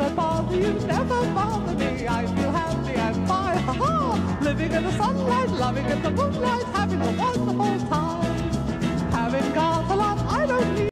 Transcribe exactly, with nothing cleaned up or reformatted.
don't bother you, never bother me. I feel happy and fine, ha ha. Living in the sunlight, loving in the moonlight, having a wonderful time.